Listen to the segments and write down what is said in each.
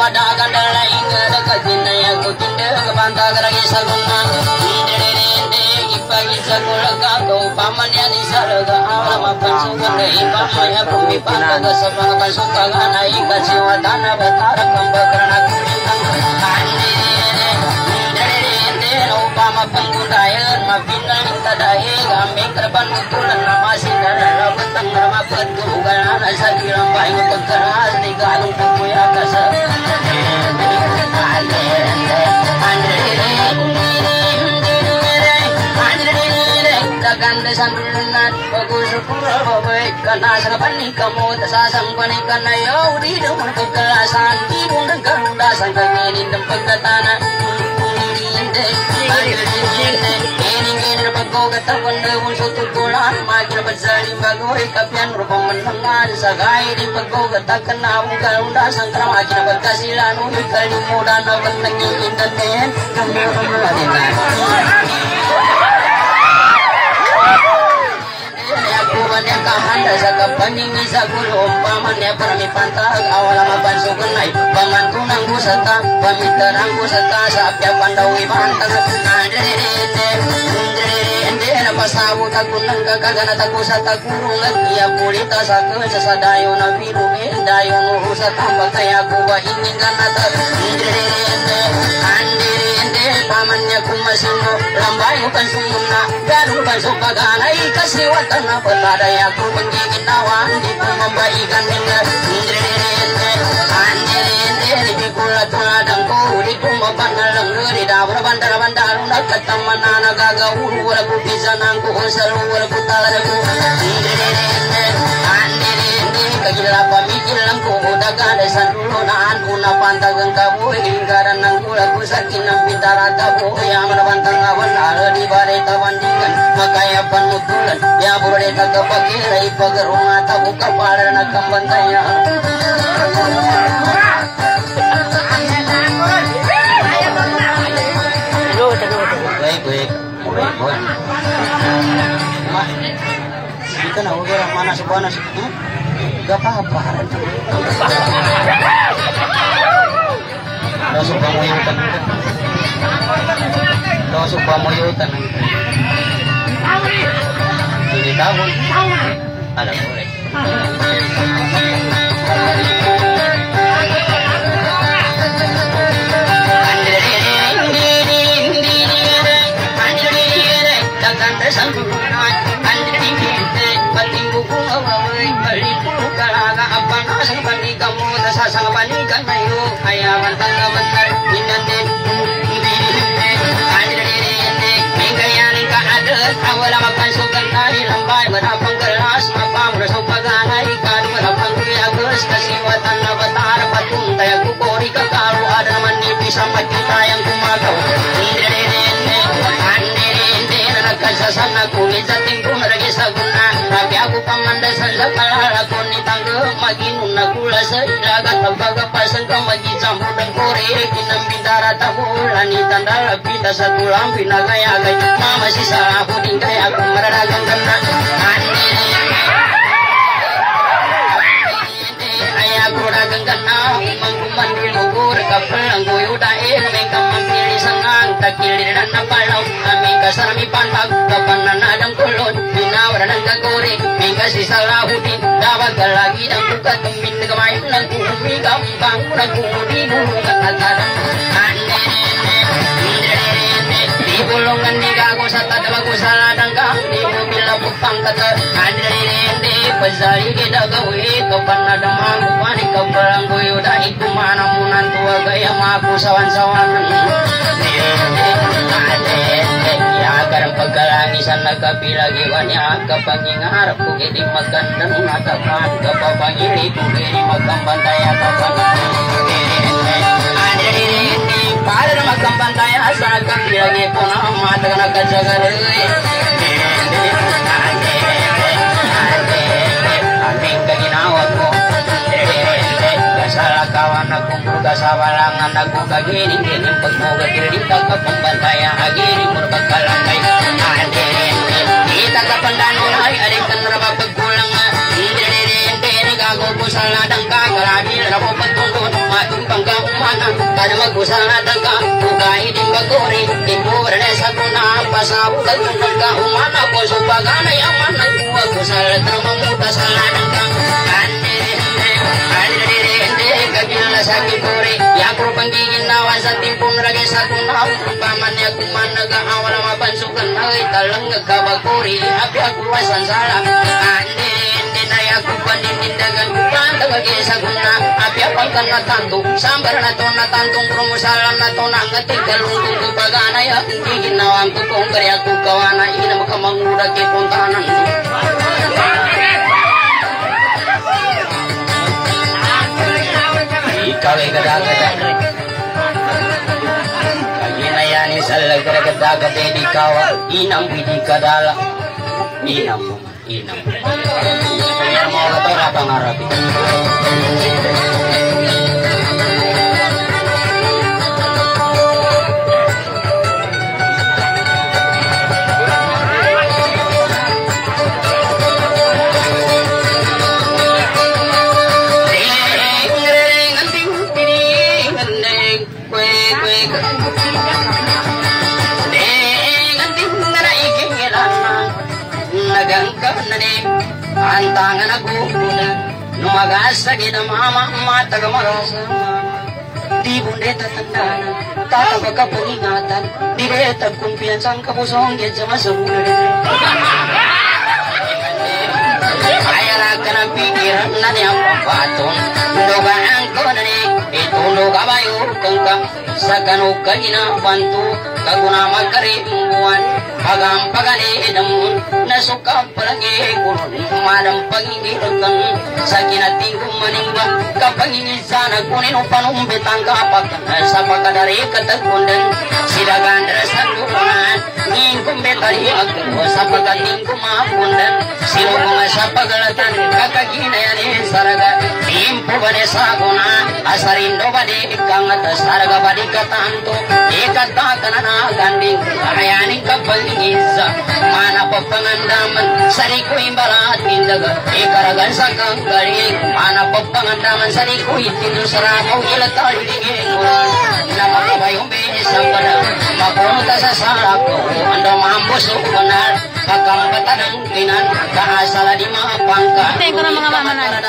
ada kandala inga dakatina ya kutinda kepanta geragi saguna indrende ipagi sagulaga kau paman ya di saraga alama pansugana ipama ya pemipanda kesabang pasuka gana ika siwadana batara kambakrana upama penggudayan mapinan tadahe gambing kerban mutulan masih dalam betang nama petugan asa dilampai pekeras di galung puya kasa ganda sandulan bagus pura baik karena sarapan kamu tasasang panikan ayo di rumah kekerasan di bundang garuda sangka ini tempat katana Pagko katawan na unso tutulan Magina badsali bagoy Kapian rupang menengan Sagay di pagko katakan na Ang kalundasan Kara magina pagkasilan Uy kalimudan Ang naging-indan din Kuman yang kahanda sa kapaning isa gulo paman ya parami pantag awala mabansugan ay pamantunang gusata pamitarang gusata sa apya pandawi pantag ende na pasabu tagunang kagagana tagusa tagurung at iya pulita sa sadayo na birume dayo no sa tambag kaya kuba hiningan nata pamannya kumasino lambay bukan sumuna garu basok paganay kasiwatan na patadaya ku penggigit nawan di pemambaikan minna andrende di kula tuladang ko di kumaban na lang di dawra bandara bandaru na katamana na gagawuru wala ku bisa nang ku usalu wala ku talaga ku kagila pamikir lang ko daga desan dulo na una pantagang kaboy lingkaran ng kula ko sa kinang bintara tabo ya manabantang awan ala di bare tawandingan makayapan mutulan ya burde tagapagila ipagarunga tabo kapala na kambantaya baik kita na ugera mana sebuah gak apa-apa Dasuk pamuyutan Dasuk pamuyutan Ini tahun ada boleh Sasang panikan mayo ayawan tangga bentar inanden minggayan ka adat awala mapansukan tayo lambay marapang gelas mapang rasong paganay kan marapang kuyagas kasiwatan na batar patuntay kukori kakaro ada naman nipis ang magkitayang kumagaw nagkasasan na kulit sa tingkong naragi sa guna rabi ako pamandasan sa kalalako ni tangga maginong nagula sa ilagat pagpagapasan ka magizambo ng kore kinambindara tabulan ni tandala pita sa tulang pinagayagay mamasisa ako din kaya kung mararagang ganda ay ako ragang ganda mangkumandil ugur kapalang kuyo dahil may kamampili sa ngang takilir na napalaw aming kasarami pantag kapananadang kulon dinawara ng kagore may kasi sa lahutin dapat kalagi ng bukat tumin na gamayin ng kumigam bango ng kumudinulong at nagkadang di bulungan ni gago sa tadawag ko sa ladang ka di mo bilabog pang kata andrende pasari kita gawi kapanadang magupan ikaw palang kuyo dahil kumanamunan tuwa gaya maku sawan-sawan ya karang pagkalangisan nagkapilagi wanya kapangingarap ko kini magandang natakan kapapangili ko kini magkambantaya kapan para na magkambantaya sa nagkapilagi ko na mata ka nagkasagari aming kaginawa ko kawan aku murga sawalangan aku kagini gini pagmoga diri kakapambantaya agiri murga kalangay kita kapandanulay arikan raba pagkulang hindi gago ko sa ladang kagaradil rabo pagtungkot matumpang ka pada magusana tangka bukai di bagori ibu bernesa kuna pasabu tangka umana ko supagana yang mana gua kusal termamuta salanangka kagila sakit kore ya ko panggigin nawan sa timpun rage sa kuna paman ya kumanaga awal mapansukan ay talang nagkabagkori api ako wasan sala ande na ya ko panindagan pantang lagi sa kuna api apang natanto sambar na to natantong promosalan na to nang tigalungkong ko pagana ya gigin nawan ko kong kaya ko kawana ina makamangura ke puntanan ikaw ay gada-gada kagina yan isalag gada-gada di kawa inang bidi kadala inang kaya mo ito ratang arabi antangan aku numagasa kita mama mata gamagasa di bundeta tandana tata baka pengingatan direta kumpiansang kapusong ya sama sebulan ayalah kena pikiran nani apa patun dogaan ko nani itu doga bayu kengkang sakanu kagina bantu kaguna magkari mbuan agam pagani damun nasuka palagi kurun madam pangingirakan sakinating kumaningba kapangingin sana kunin upanum betang kapakan sapaka dari katakundan sidagan rasan duran ngingkum betari aku sapaka tingkum mapundan silukung sapagalatan kakagina yani saraga timpu bade saguna asarindo bade ikangat saraga bade katanto ikatakanana ganding ayaning kapangingisa mana pepengandaman sariku imbalat indaga ikaragan sakang gari mana pepengandaman sariku itindu serapau ilatari digengkuran nama kabayong besang pada mapunta sa sarako anda mampu benar kakang batanang kinan kaasala di mapangka ko na mga mama na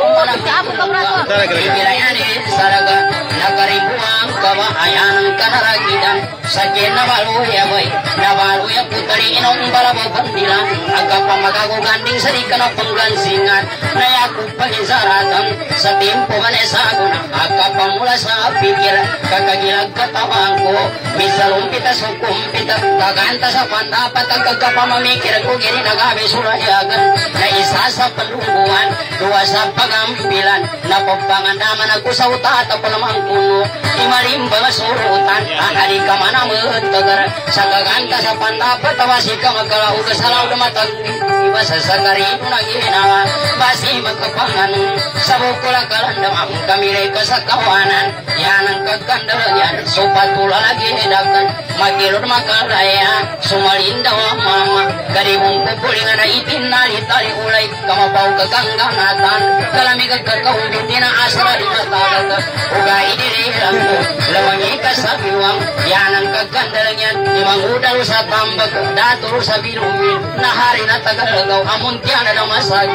ako kabrato kirayani saraga nakarimbuang kabahayan kanaragidan sakyan na baluya boy na baluya putari inong balabo bandila agka pamagago ganding sa di ka na panggansingan na yaku pagisaratan sa timpo manesaguna agka pamula sa pikir kakagilag katawang ko misalumpita sukumpita kaganta sa pandapat agka pamamikir ko gini nagabi surayagan na isa sa palungguan dua sa pagampilan na pagpangandaman ako sa utata pa namang kuno imalimbang surutan ahari ka manamutagar sa kaganta sa pandapat awasi ka magkalaw ka sa law dumatag iba sa sagarino na ginawa basi magkapanganon sa bukula kalandamang kamilay ka sa kawanan yan ang kagkandalayan so patula lagi hidakan magilod makalaya sumalindaw ang mama karibong pupulingan na itinali tali ulay kamapaw kagangganatan kalamig agkakaumbin tinaasara di matagag ugay dirilang mo lawangi ka sa biwang yan ang kagkandalayan imangudal sa tambag dator sa bilumin na hari na tagalagaw amon kya na namasag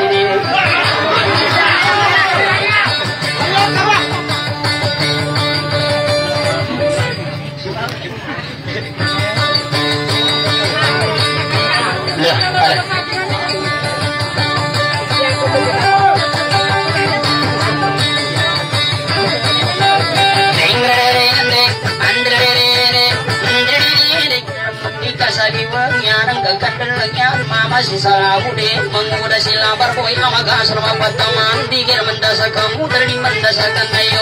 mama si salahude menguda sila barboy amaga sarma pataman digir mendasa kamu dari mendasa kanayo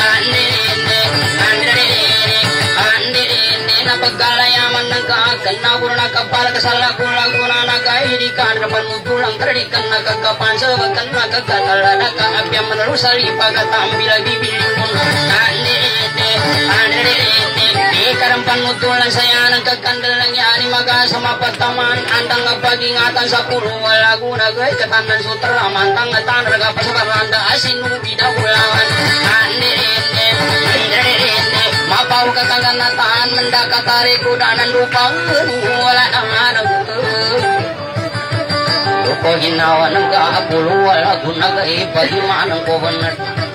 ande na pagkalaya man nangka kana burna kapala kasala kula guna naga idi kan depan mutulang terdikan naga kapan sebakan naga katala naga apya menerusali pagatambil bibilun ande karampan mutulan saya nang kagkandalang yani maga sama pataman andang ngapagingatan sa pulo wala guna gay katanan sutra mantang ngatan raga pasabaranda asin bidaulawan ande menda katari kudanan lupang wala anak ko ginawa ng kaapulo wala guna ka bagaimana ko benar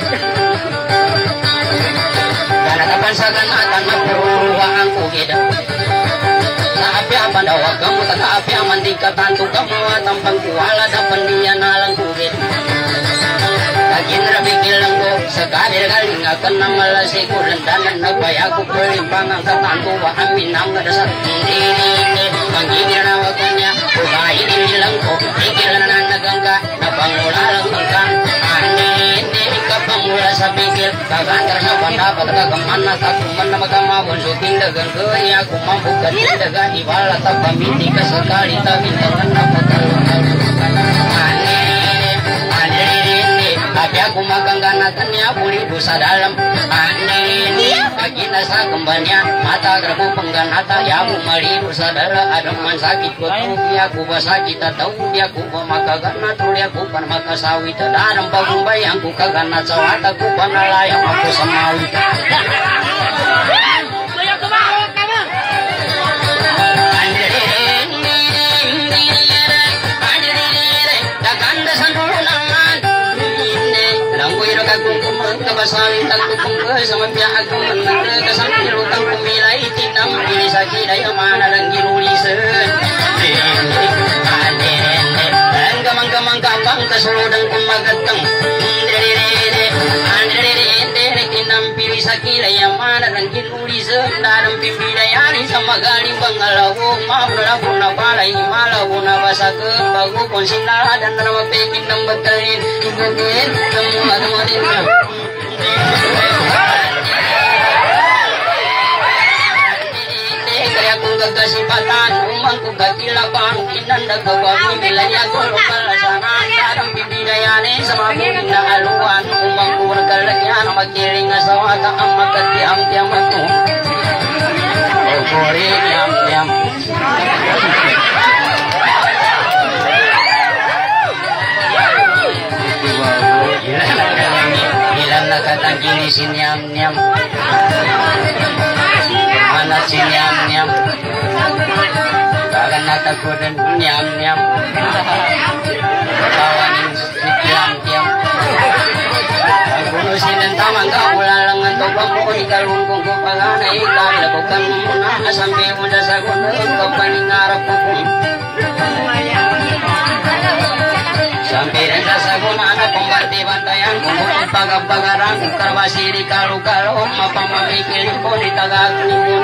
karena kapansagan akan mapuruang ko gida Naapi apa dawa kamu tak api aman tingkatan tu kamu tampang kuala dapan dia nalang kubit Kajin rabi kilang ko sekali kali akan nama lasi ko rendanan nagpay ako pelimpang ang katanto wa amin ang nadasat hindi manggigil na wakanya kumain nilang ko ikilan na nagangka napangulalang angkan hindi kapamula sa pikir kagantar sa pandapat kagamana takuman na magamabon suting dagang kaya kumambukat dagang iwala tapamiti ka sekali tabintangan na pagkalukan tapi aku magang ganatannya pulih dosa dalam aneh kaki nasa kembalinya mata geraku pengganata ya aku mali dosa darah ada man sakit kutu dia ku basaki tak tahu dia ku maka ganat dia ku pan maka sawi dalam bagung bayang ku kaganat sawata ku panalayang aku samawi Kabasali tagtukumba sama pihak menang kesambil utang pemilai tinam pilih sakit daya mana dan gilulisan dan gamang-gamang kapang kesuruh dan kumagatang tinam pilih sakit daya mana dan gilulisan dalam pimpidayani sama galing bangalawo maaflah puna palai malawo na basakan bagu konsinala dan nama pekin dan betalin ikutin semua teman-teman kaya kung gagasipatan umang kung gagilabang inanda gawang bilanya ko kalasana darang pibidayanin sa mabing na aluan umang kung nagkalagyan magkiling asawa ta ang magkatiam-tiam ako Ogori yam-yam ilan nakatangking di sinyam-nyam anak si nyam-nyam kakak nataku dan nyam-nyam kawanin si tiam-tiam aku nusin dan tamang kau lalangan to kamu di kalungkung ko panganay kalabukan muna sampai muda sa gunung kau paningarap ko sampai renda saguna na pembati bantayan kung pagpagarang karbasiri kalu-kalu mapamamikil ko di tagak ni